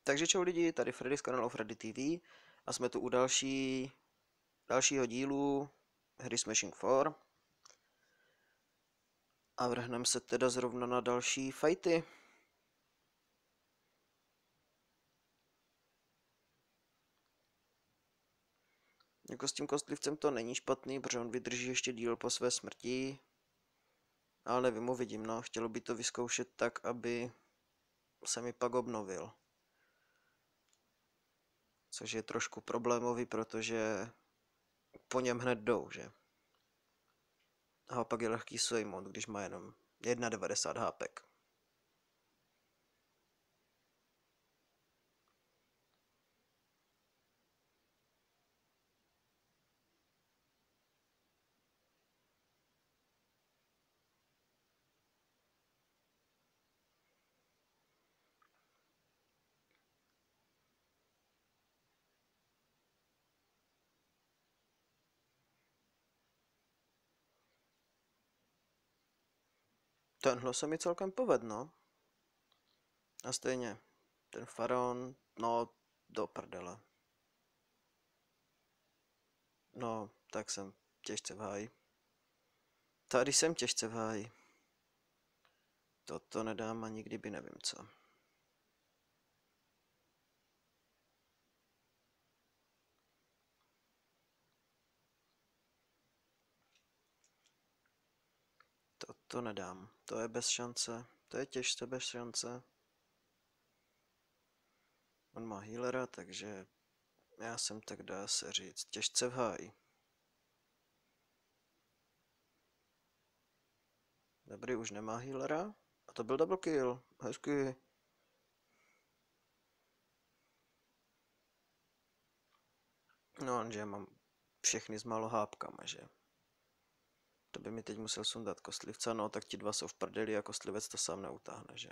Takže čau lidi, tady Freddy z kanálu Freddy TV a jsme tu u dalšího dílu hry Smashing 4 a vrhneme se teda zrovna na další fighty. Jako s tím kostlivcem to není špatný, protože on vydrží ještě díl po své smrti, ale nevím, uvidím, no, chtělo by to vyzkoušet tak, aby se mi pak obnovil. Což je trošku problémový, protože po něm hned jdou, že? A pak je lehký sejmout, když má jenom 1,90 hápek. Tenhle se mi celkem povedl, no. A stejně, ten faraon, no, do prdele. No, tak jsem těžce v háji. Tady jsem těžce v háji. Toto nedám a nikdy by nevím co. Toto nedám. To je bez šance. To je těžce bez šance. On má healera, takže já jsem, tak dá se říct, těžce v háji. Dobrý, už nemá healera. A to byl double kill. Hezky. No, že mám všechny s málo hápkama, že? To by mi teď musel sundat kostlivca, no tak ti dva jsou v prdeli a kostlivec to sám neutáhne, že?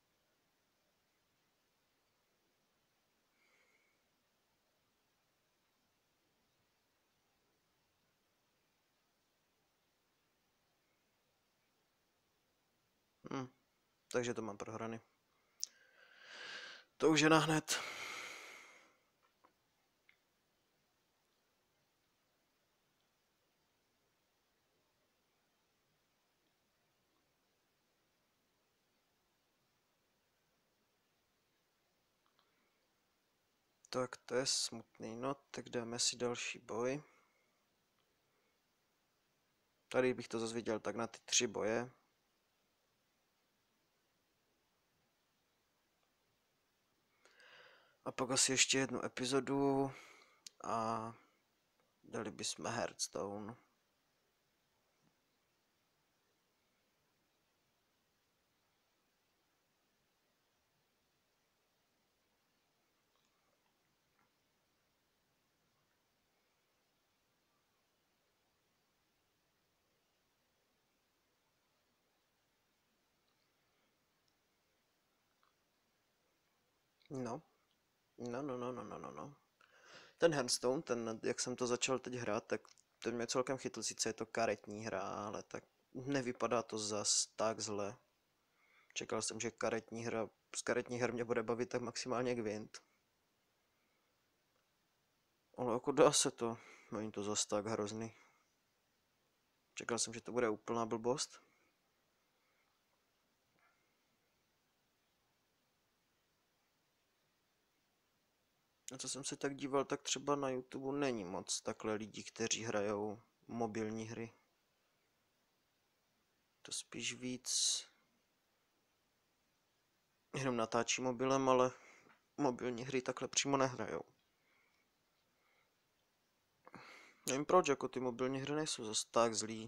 Takže to mám prohraný. To už je nahned. Tak to je smutný, no tak dáme si další boj. Tady bych to zase viděl tak na ty 3 boje. A pak asi ještě jednu epizodu a dali bychom Hearthstone. No. No. Ten Hearthstone, ten, jak jsem to začal teď hrát, tak ten mě celkem chytl, sice je to karetní hra, ale tak nevypadá to zas tak zle. Čekal jsem, že z karetní her mě bude bavit tak maximálně Gwent. Ale jako dá se to, není to zas tak hrozný. Čekal jsem, že to bude úplná blbost. A co jsem se tak díval, tak třeba na YouTube není moc takhle lidí, kteří hrajou mobilní hry. To spíš víc jenom natáčí mobilem, ale mobilní hry takhle přímo nehrajou. Nevím proč, jako ty mobilní hry nejsou zase tak zlý.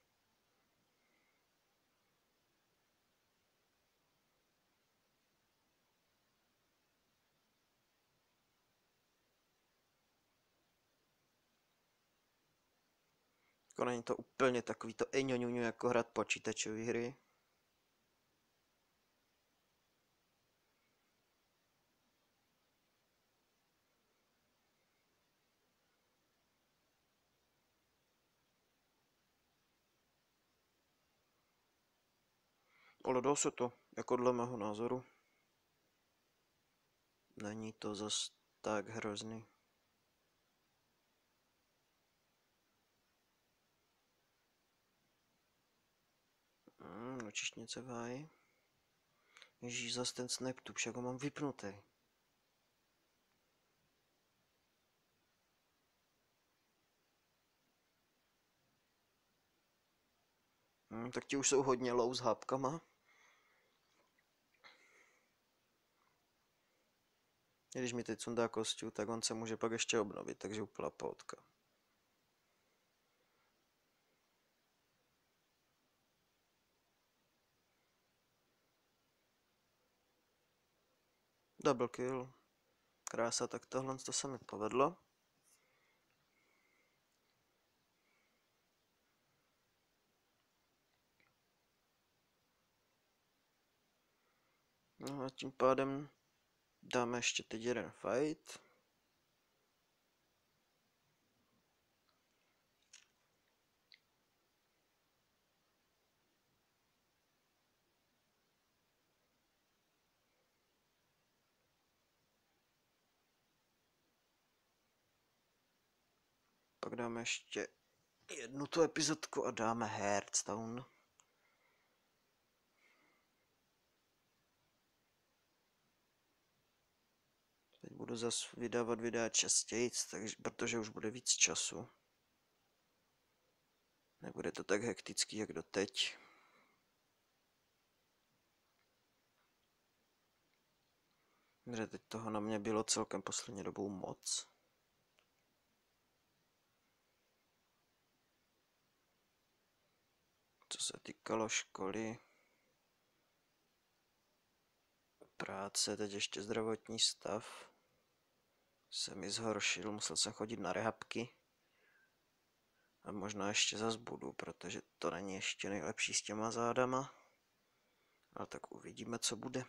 Jako není to úplně takový to eňoňuňu jako hrát počítačové hry. Ale dá se to, jako dle mého názoru. Není to zas tak hrozný. Nočišnice v háji. Ježíš, zas ten snaptube, však ho mám vypnutý. Tak ti už jsou hodně low s hápkama. Když mi teď sundá kostiu, tak on se může pak ještě obnovit, takže úplná pohodka. Double kill. Krása, tak tohle to se mi povedlo. No a tím pádem dáme ještě teď jeden fight. Pak dáme ještě jednu tu epizodku a dáme Hearthstone. Teď budu zase vydávat videa častěji, protože už bude víc času. Nebude to tak hektický, jak doteď. Protože teď toho na mě bylo celkem poslední dobou moc. Co se týkalo školy, práce, teď ještě zdravotní stav se mi zhoršil, musel jsem chodit na rehabky. A možná ještě zas budu, protože to není ještě nejlepší s těma zádama. Ale tak uvidíme, co bude.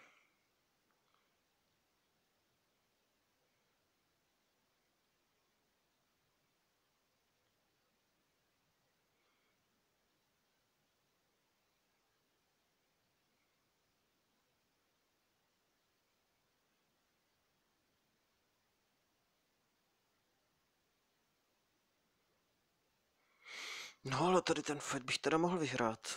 No ale tady ten fight bych teda mohl vyhrát.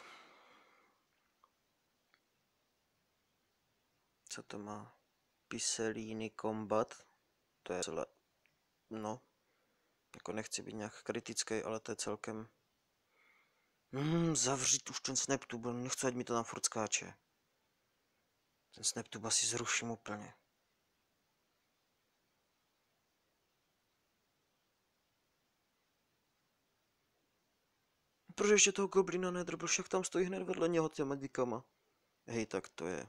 Co to má? Piselini Combat. To je celé... No. Jako nechci být nějak kritický, ale to je celkem... zavřít už ten snaptube, nechci, ať mi to tam furt skáče. Ten snaptube asi zruším úplně. Proč ještě toho goblina nedrobil, však tam stojí hned vedle něho těma medikama. Hej, tak to je.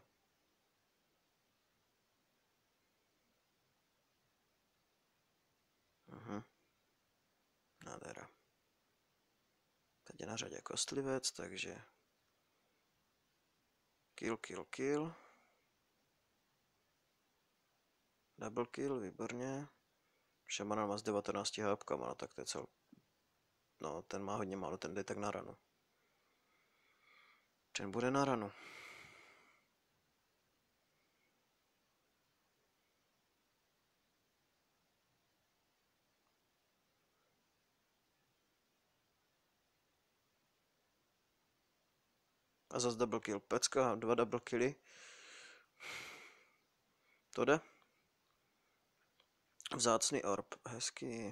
Nádhera. Teď je na řadě kostlivec, takže... Kill, kill, kill. Double kill, výborně. Šamana má s 19 hápkama, no tak to je cel... No, ten má hodně málo, ten jde tak na ranu. Ten bude na ranu. A zase double kill. Pecka, 2 double killy. To jde. Vzácný orb, hezký.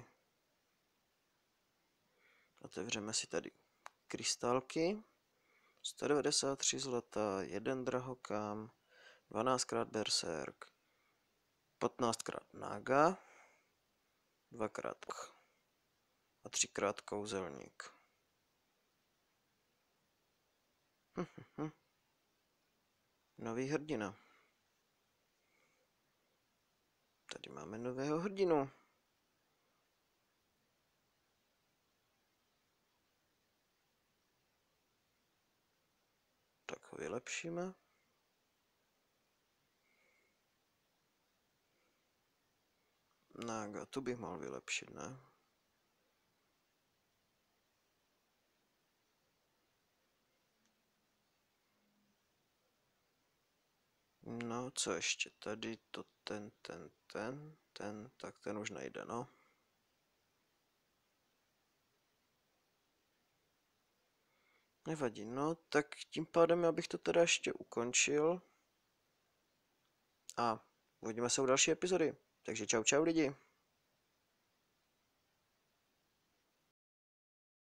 Otevřeme si tady krystálky. 193 zlata, 1 drahokam, 12x berserk, 15x naga, 2x a 3x kouzelník. Nový hrdina. Tady máme nového hrdinu. Tak ho vylepšíme. Naga, tu bych mohl vylepšit, ne? No, co ještě? Tady to tak ten už nejde, no. Nevadí, no, tak tím pádem já bych to teda ještě ukončil. A uvidíme se u další epizody. Takže čau čau lidi.